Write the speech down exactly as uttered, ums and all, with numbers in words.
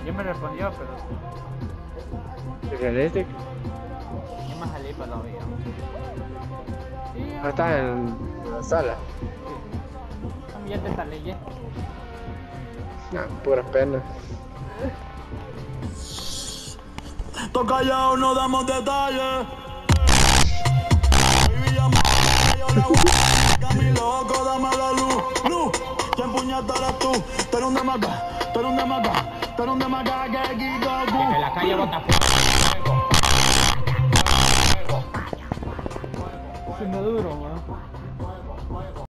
Yo me respondió, pero ¿Es realistic? yo me salí para la vida. Sí, Ah, está en la sala. ya te salí ya. Ah, pura pena. Tô callado, no damos detalles. Baby, llama, yo le voy a mi loco, dame la luz. Luz, ¿quién puñeta eres tú? Tú eres un demaca, tú eres un demaca, tú eres un demaca que quita Que en la calle bota fuego. Fuego. Fuego. Siendo duro, man.